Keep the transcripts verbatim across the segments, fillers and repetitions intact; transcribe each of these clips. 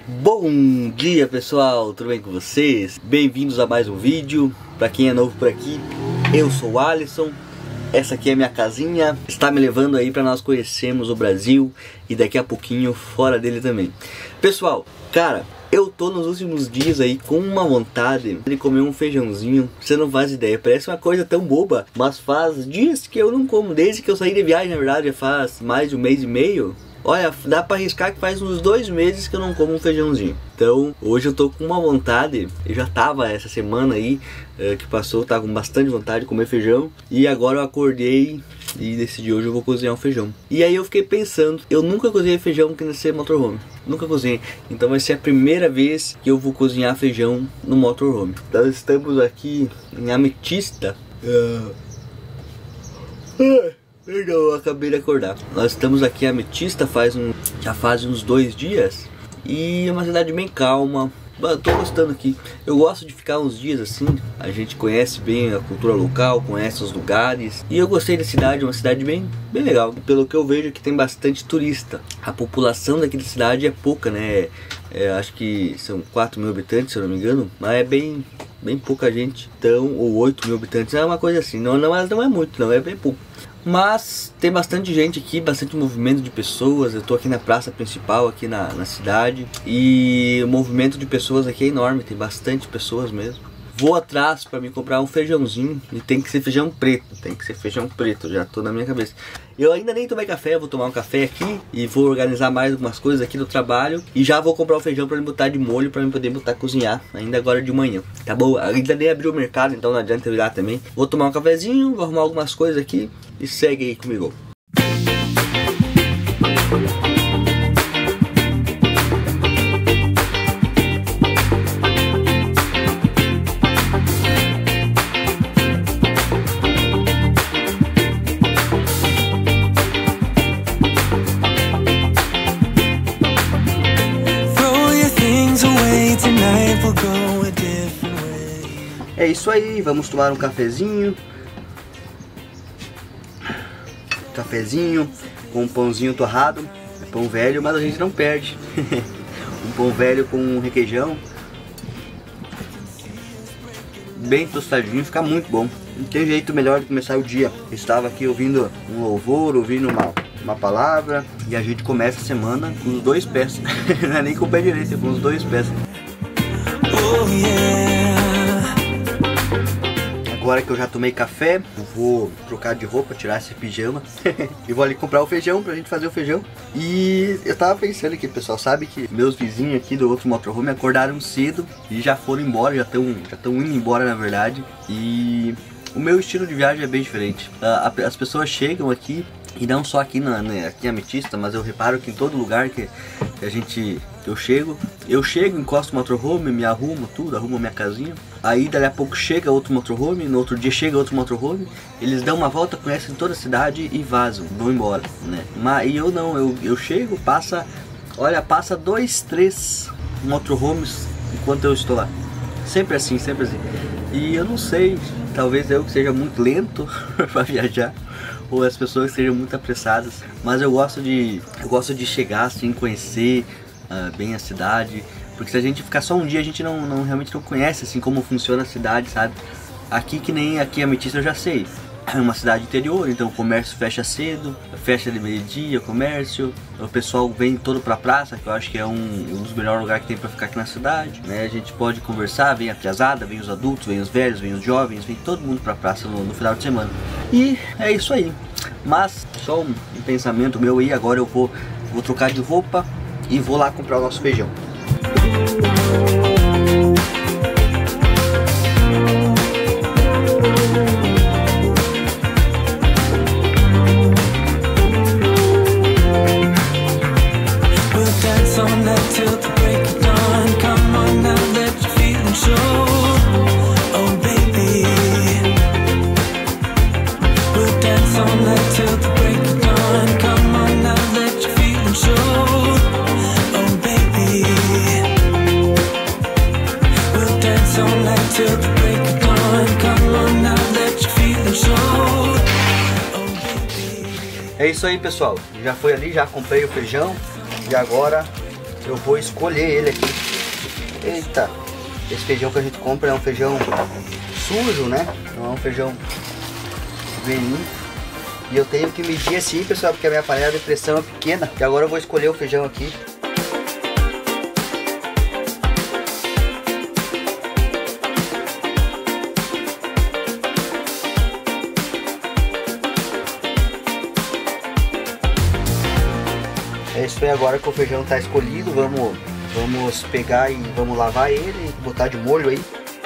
Bom dia pessoal, tudo bem com vocês? Bem-vindos a mais um vídeo. Para quem é novo por aqui, eu sou o Alisson. Essa aqui é a minha casinha. Está me levando aí para nós conhecermos o Brasil e daqui a pouquinho fora dele também. Pessoal, cara, eu tô nos últimos dias aí com uma vontade de comer um feijãozinho. Você não faz ideia, parece uma coisa tão boba, mas faz dias que eu não como. Desde que eu saí de viagem, na verdade, já faz mais de um mês e meio. Olha, dá pra arriscar que faz uns dois meses que eu não como um feijãozinho. Então, hoje eu tô com uma vontade. Eu já tava essa semana aí uh, que passou, tava com bastante vontade de comer feijão. E agora eu acordei e decidi hoje eu vou cozinhar um feijão. E aí eu fiquei pensando, eu nunca cozinhei feijão aqui nesse motorhome. Nunca cozinhei. Então vai ser a primeira vez que eu vou cozinhar feijão no motorhome. Nós estamos aqui em Ametista. Uh... Uh. Perdão, eu acabei de acordar. Nós estamos aqui em Ametista faz um, já faz uns dois dias. E é uma cidade bem calma. Eu tô gostando aqui. Eu gosto de ficar uns dias assim. A gente conhece bem a cultura local, conhece os lugares. E eu gostei da cidade, uma cidade bem, bem legal. Pelo que eu vejo aqui tem bastante turista. A população daqui da cidade é pouca, né? É, acho que são quatro mil habitantes, se eu não me engano. Mas é bem, bem pouca gente. Então, ou oito mil habitantes, é uma coisa assim. Não, não, mas não é muito, não, é bem pouco. Mas tem bastante gente aqui, bastante movimento de pessoas. Eu tô aqui na praça principal, aqui na, na cidade. E o movimento de pessoas aqui é enorme, tem bastante pessoas mesmo. Vou atrás para me comprar um feijãozinho. E tem que ser feijão preto, tem que ser feijão preto, já tô na minha cabeça. Eu ainda nem tomei café, vou tomar um café aqui. E vou organizar mais algumas coisas aqui no trabalho. E já vou comprar o feijão para me botar de molho, para me poder botar a cozinhar, ainda agora de manhã. Tá bom? Ainda nem abriu o mercado, então não adianta eu ir lá também. Vou tomar um cafezinho, vou arrumar algumas coisas aqui. E segue aí comigo. É isso aí, vamos tomar um cafezinho. Cafezinho com um pãozinho torrado. É pão velho, mas a gente não perde. Um pão velho com requeijão, bem tostadinho, fica muito bom. Não tem jeito melhor de começar o dia. Eu estava aqui ouvindo um louvor, ouvindo uma, uma palavra. E a gente começa a semana com os dois pés. Não é nem com o pé direito, é com os dois pés. Oh, yeah. Agora que eu já tomei café, eu vou trocar de roupa, tirar esse pijama. E vou ali comprar o feijão pra gente fazer o feijão. E eu tava pensando aqui, pessoal, sabe que meus vizinhos aqui do outro motorhome acordaram cedo e já foram embora, já estão já estão indo embora na verdade. E o meu estilo de viagem é bem diferente. As pessoas chegam aqui, e não só aqui na né, aqui em Ametista, mas eu reparo que em todo lugar que, que a gente que eu chego, eu chego, encosto o motorhome, me arrumo tudo, arrumo minha casinha. Aí dali a pouco chega outro motorhome, no outro dia chega outro motorhome, eles dão uma volta, conhecem toda a cidade e vazam, vão embora, né? Mas eu não, eu, eu chego, passa, olha, passa dois, três motorhomes enquanto eu estou lá. Sempre assim, sempre assim. E eu não sei, talvez eu que seja muito lento para viajar, ou as pessoas que sejam muito apressadas, mas eu gosto de, eu gosto de chegar assim, conhecer uh, bem a cidade. Porque se a gente ficar só um dia, a gente não, não realmente não conhece assim como funciona a cidade, sabe? Aqui que nem aqui a Ametista eu já sei. É uma cidade interior, então o comércio fecha cedo, fecha de meio-dia, o comércio. O pessoal vem todo pra praça, que eu acho que é um, um dos melhores lugares que tem pra ficar aqui na cidade, né? A gente pode conversar, vem a piazada, vem os adultos, vem os velhos, vem os jovens, vem todo mundo pra praça no, no final de semana. E é isso aí. Mas só um, um pensamento meu aí, agora eu vou, vou trocar de roupa e vou lá comprar o nosso feijão. É isso aí, pessoal, já foi ali, já comprei o feijão e agora eu vou escolher ele aqui. Eita, esse feijão que a gente compra é um feijão sujo, né? Não é um feijão bem limpo. E eu tenho que medir assim, pessoal, porque a minha panela de pressão é pequena. E agora eu vou escolher o feijão aqui. É isso aí, agora que o feijão está escolhido, vamos, vamos pegar e vamos lavar ele, botar de molho aí.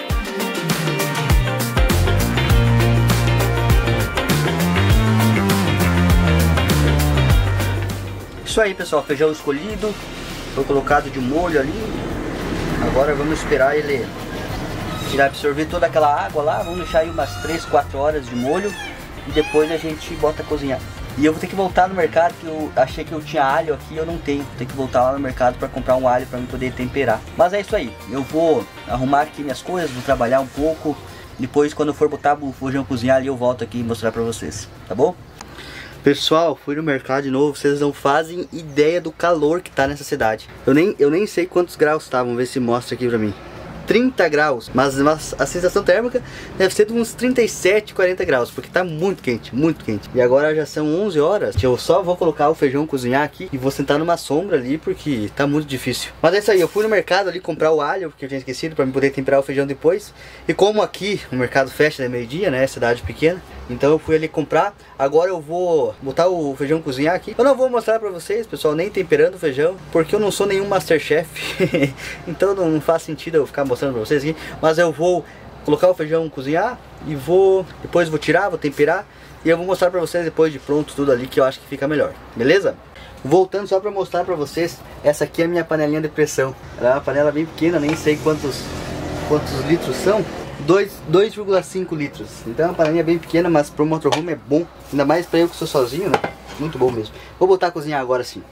Isso aí, pessoal, feijão escolhido, foi colocado de molho ali. Agora vamos esperar ele tirar, absorver toda aquela água lá. Vamos deixar aí umas três, quatro horas de molho e depois a gente bota a cozinhar. E eu vou ter que voltar no mercado, que eu achei que eu tinha alho aqui, eu não tenho. Vou ter que voltar lá no mercado para comprar um alho para eu poder temperar. Mas é isso aí, eu vou arrumar aqui minhas coisas, vou trabalhar um pouco. Depois, quando eu for botar o feijão cozinhar ali, eu volto aqui e mostrar para vocês, tá bom? Pessoal, fui no mercado de novo, vocês não fazem ideia do calor que tá nessa cidade. Eu nem, eu nem sei quantos graus tá, vamos ver se mostra aqui pra mim. trinta graus, mas, mas a sensação térmica deve ser de uns trinta e sete, quarenta graus, porque tá muito quente, muito quente. E agora já são onze horas, eu só vou colocar o feijão cozinhar aqui e vou sentar numa sombra ali, porque tá muito difícil. Mas é isso aí, eu fui no mercado ali comprar o alho, porque eu tinha esquecido, pra poder temperar o feijão depois. E como aqui o mercado fecha de meio-dia, né, cidade pequena, então eu fui ali comprar. Agora eu vou botar o feijão cozinhar aqui. Eu não vou mostrar pra vocês, pessoal, nem temperando o feijão, porque eu não sou nenhum Masterchef. Então não faz sentido eu ficar mostrando pra vocês aqui. Mas eu vou colocar o feijão cozinhar e vou, depois vou tirar, vou temperar. E eu vou mostrar pra vocês depois de pronto tudo ali, que eu acho que fica melhor, beleza? Voltando só pra mostrar pra vocês, essa aqui é a minha panelinha de pressão. Ela é uma panela bem pequena, nem sei quantos, quantos litros são. dois vírgula cinco litros. Então é uma panelinha bem pequena, mas para o motorhome é bom. Ainda mais para eu que sou sozinho, né? Muito bom mesmo. Vou botar a cozinhar agora sim.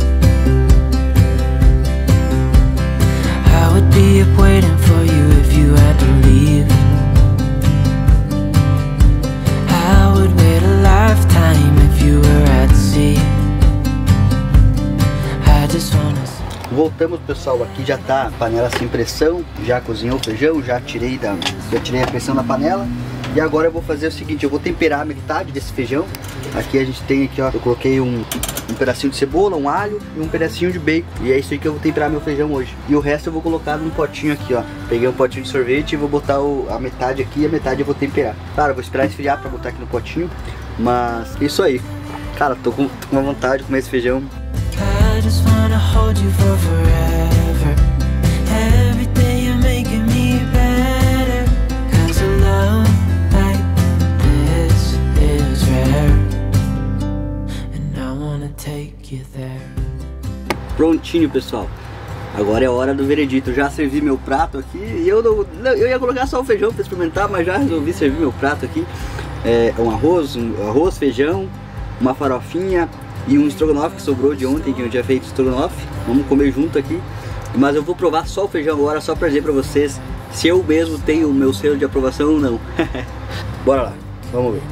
I would be up waiting for you if you had to leave. I would wait a lifetime if you were at sea. I just wanna... Voltamos, pessoal, aqui já tá a panela sem pressão, já cozinhou o feijão, já tirei, da, já tirei a pressão da panela. E agora eu vou fazer o seguinte, eu vou temperar a metade desse feijão. Aqui a gente tem aqui, ó, eu coloquei um, um pedacinho de cebola, um alho e um pedacinho de bacon. E é isso aí que eu vou temperar meu feijão hoje. E o resto eu vou colocar num potinho aqui, ó. Peguei um potinho de sorvete e vou botar o, a metade aqui e a metade eu vou temperar. Claro, eu vou esperar esfriar pra botar aqui no potinho. Mas isso aí. Cara, tô com, tô com uma vontade de comer esse feijão. I just wanna hold you for forever. Every day you're making me better. Cause a love like this is rare. And I wanna take you there. Prontinho, pessoal. Agora é a hora do veredito. Eu já servi meu prato aqui. E eu, não, eu ia colocar só o feijão pra experimentar, mas já resolvi servir meu prato aqui. É um arroz, um arroz, feijão, uma farofinha e um estrogonofe que sobrou de ontem, que eu tinha feito estrogonofe. Vamos comer junto aqui. Mas eu vou provar só o feijão agora, só pra dizer pra vocês se eu mesmo tenho o meu selo de aprovação ou não. Bora lá, vamos ver.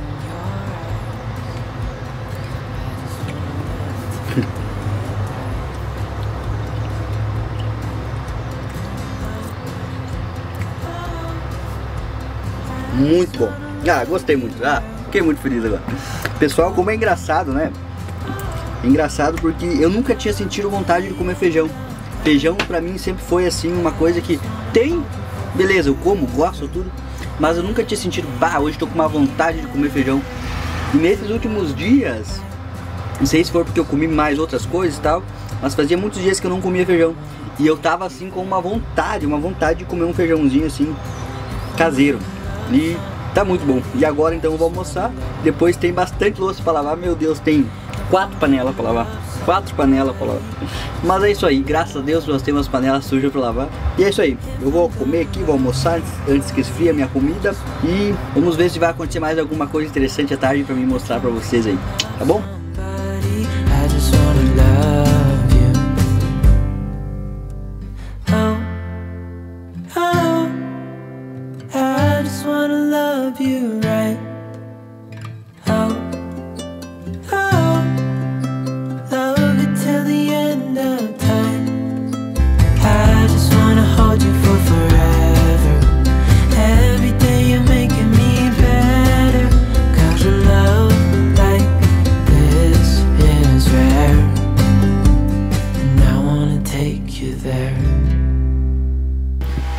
Muito bom. Ah, gostei muito. Ah, fiquei muito feliz agora. Pessoal, como é engraçado, né? É engraçado porque eu nunca tinha sentido vontade de comer feijão. Feijão pra mim sempre foi assim uma coisa que tem, beleza, eu como, gosto, tudo. Mas eu nunca tinha sentido, bah, hoje tô com uma vontade de comer feijão. E nesses últimos dias, não sei se for porque eu comi mais outras coisas e tal, mas fazia muitos dias que eu não comia feijão. E eu tava assim com uma vontade, uma vontade de comer um feijãozinho assim, caseiro. E tá muito bom. E agora então eu vou almoçar. Depois tem bastante louça pra lavar. Meu Deus, tem quatro panelas pra lavar. Quatro panelas pra lavar. Mas é isso aí, graças a Deus nós temos panelas sujas pra lavar. E é isso aí, eu vou comer aqui, vou almoçar antes que esfrie a minha comida. E vamos ver se vai acontecer mais alguma coisa interessante à tarde pra mim mostrar pra vocês aí, tá bom? You right. Oh, oh, love it till the end of time.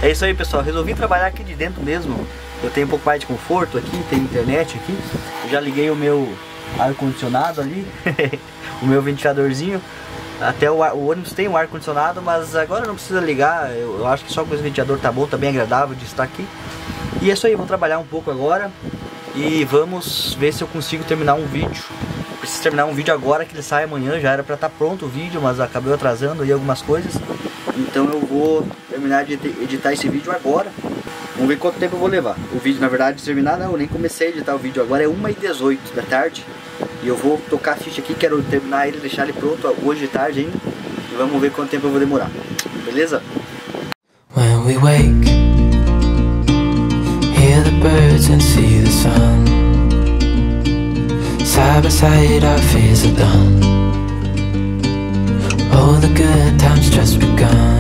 É isso aí, pessoal, resolvi trabalhar aqui de dentro mesmo. Eu tenho um pouco mais de conforto aqui, tem internet aqui. Eu já liguei o meu ar-condicionado ali, o meu ventiladorzinho. Até o, ar, o ônibus tem um ar-condicionado, mas agora não precisa ligar. Eu, eu acho que só com esse ventilador tá bom, tá bem agradável de estar aqui. E é isso aí, vou trabalhar um pouco agora e vamos ver se eu consigo terminar um vídeo. Preciso terminar um vídeo agora que ele sai amanhã, já era pra estar pronto o vídeo, mas acabei atrasando aí algumas coisas. Então eu vou terminar de editar esse vídeo agora. Vamos ver quanto tempo eu vou levar. O vídeo, na verdade, de terminar não, eu nem comecei a editar o vídeo agora, é uma e dezoito da tarde. E eu vou tocar a ficha aqui, quero terminar ele, deixar ele pronto hoje de tarde ainda. E vamos ver quanto tempo eu vou demorar. Beleza? When we wake, hear the birds and see the sun. Side by side our fears are done. Oh, the good times just begun.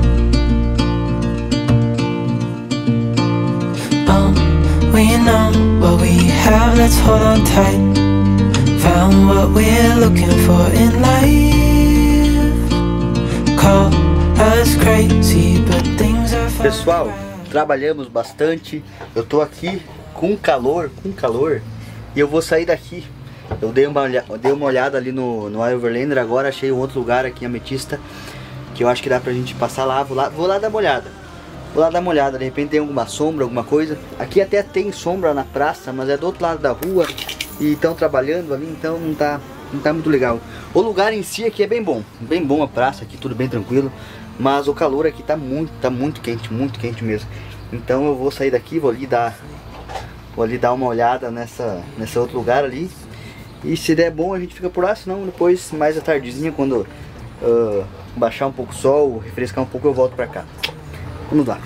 Oh, we know what we have, let's hold on tight. Found what we're looking for in life. Call us crazy, but things are fine. Pessoal, trabalhamos bastante. Eu tô aqui com calor, com calor. E eu vou sair daqui. Eu dei uma, olha, eu dei uma olhada ali no, no Overlander agora, achei um outro lugar aqui em Ametista que eu acho que dá pra gente passar lá. Vou lá, vou lá dar uma olhada. Vou lá dar uma olhada, de repente tem alguma sombra, alguma coisa. Aqui até tem sombra na praça, mas é do outro lado da rua. E estão trabalhando ali, então não tá, não tá muito legal. O lugar em si aqui é bem bom, bem bom a praça aqui, tudo bem tranquilo. Mas o calor aqui tá muito, tá muito quente, muito quente mesmo. Então eu vou sair daqui, vou ali dar, vou ali dar uma olhada nessa, nesse outro lugar ali. E se der bom a gente fica por lá, senão depois mais à tardezinha, quando uh, baixar um pouco o sol, refrescar um pouco, eu volto pra cá. Vamos lá.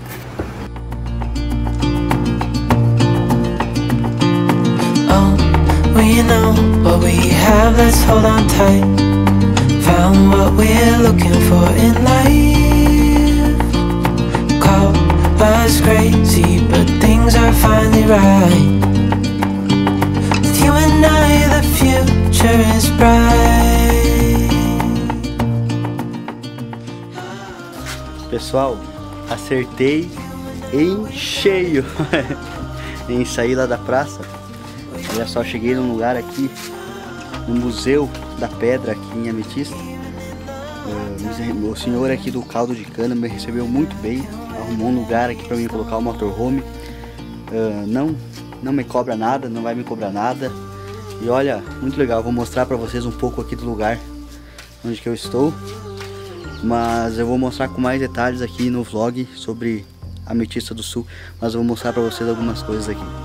We know what we have, let's hold on tight. Found what we're looking for in life. Call us crazy, but things are finally right. With you and I, the future is bright. Pessoal, acertei em cheio em sair lá da praça. Olha só, cheguei num lugar aqui, no Museu da Pedra aqui em Ametista. Uh, o senhor aqui do caldo de cana me recebeu muito bem, arrumou um lugar aqui para mim colocar o motorhome. Uh, não, não me cobra nada, não vai me cobrar nada. E olha, muito legal, vou mostrar para vocês um pouco aqui do lugar onde que eu estou. Mas eu vou mostrar com mais detalhes aqui no vlog sobre Ametista do Sul. Mas eu vou mostrar para vocês algumas coisas aqui.